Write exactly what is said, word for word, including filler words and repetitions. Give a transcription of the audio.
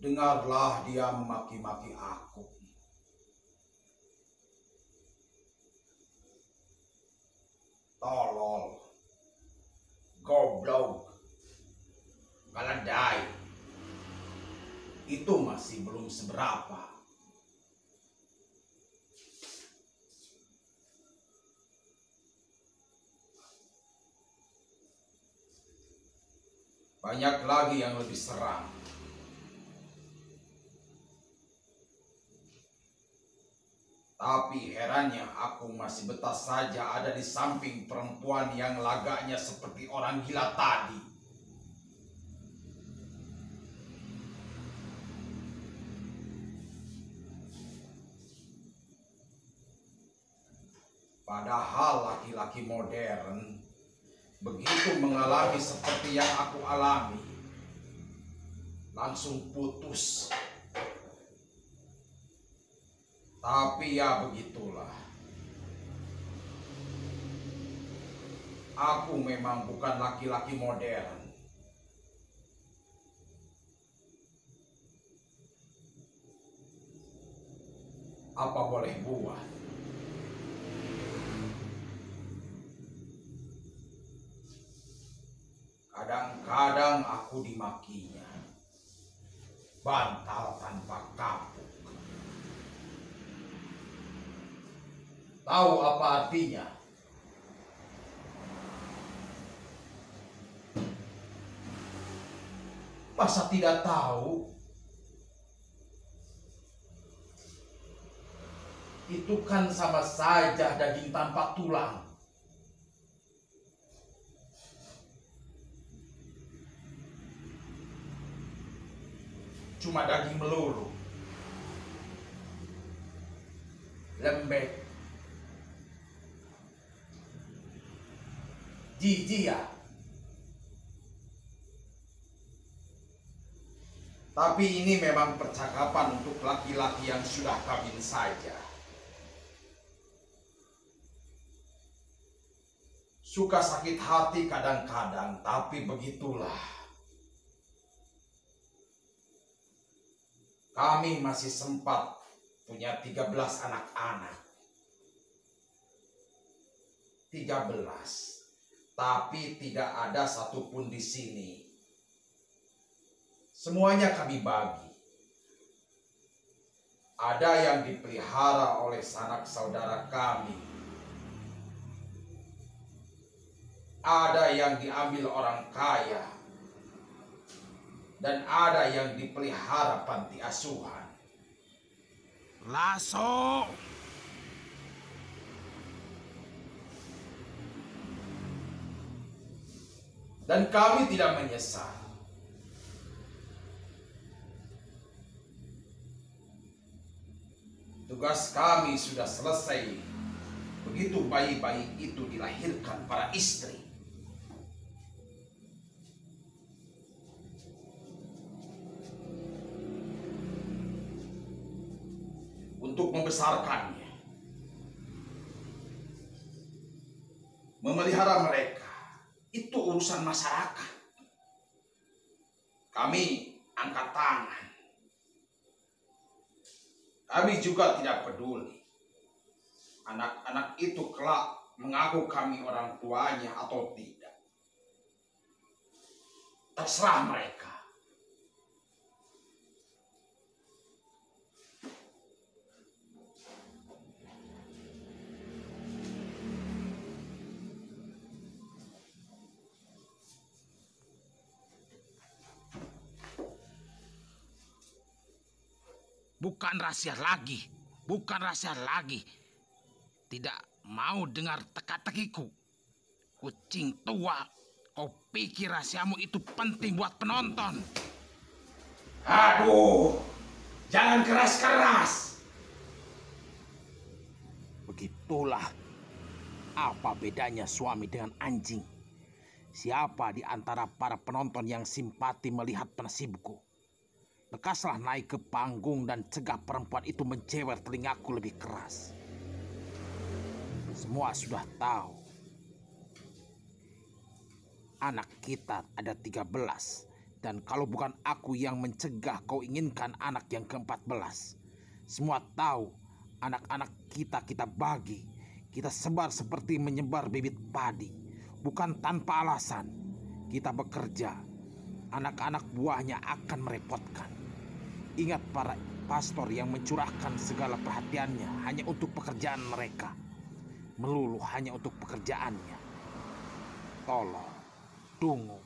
Dengarlah dia memaki-maki aku. Tolol, goblok, galadai. Itu masih belum seberapa. Banyak lagi yang lebih seram. Tapi herannya aku masih betah saja ada di samping perempuan yang lagaknya seperti orang gila tadi. Padahal laki-laki modern begitu mengalami seperti yang aku alami, langsung putus. Tapi ya begitulah. Aku memang bukan laki-laki modern. Apa boleh buat? Kadang-kadang aku dimakinya. Bantal tanpa kapuk. Tahu apa artinya? Masa tidak tahu? Itu kan sama saja daging tanpa tulang. Cuma daging melulu. Lembek. Jijik ya. Tapi ini memang percakapan untuk laki-laki yang sudah kawin saja. Suka sakit hati kadang-kadang, tapi begitulah. Kami masih sempat punya tiga belas anak-anak. tiga belas. Tapi tidak ada satupun di sini. Semuanya kami bagi. Ada yang dipelihara oleh sanak saudara kami. Ada yang diambil orang kaya. Dan ada yang dipelihara panti asuhan. Lasso! Dan kami tidak menyesal. Tugas kami sudah selesai. Begitu bayi-bayi itu dilahirkan para istri. Untuk membesarkannya. Memelihara mereka. Itu urusan masyarakat. Kami angkat tangan. Kami juga tidak peduli. Anak-anak itu kelak mengaku kami orang tuanya atau tidak. Terserah mereka. Bukan rahasia lagi, bukan rahasia lagi. Tidak mau dengar teka-tekiku. Kucing tua, kau pikir rahasiamu itu penting buat penonton? Aduh, jangan keras-keras. Begitulah apa bedanya suami dengan anjing. Siapa di antara para penonton yang simpati melihat nasibku? Lekaslah naik ke panggung dan cegah perempuan itu mencewer telingaku lebih keras. Semua sudah tahu. Anak kita ada tiga belas Dan kalau bukan aku yang mencegah kau inginkan anak yang keempat belas, semua tahu anak-anak kita kita bagi, kita sebar seperti menyebar bibit padi, bukan tanpa alasan. Kita bekerja, anak-anak buahnya akan merepotkan. Ingat para pastor yang mencurahkan segala perhatiannya hanya untuk pekerjaan mereka, melulu hanya untuk pekerjaannya. Tolong, tunggu.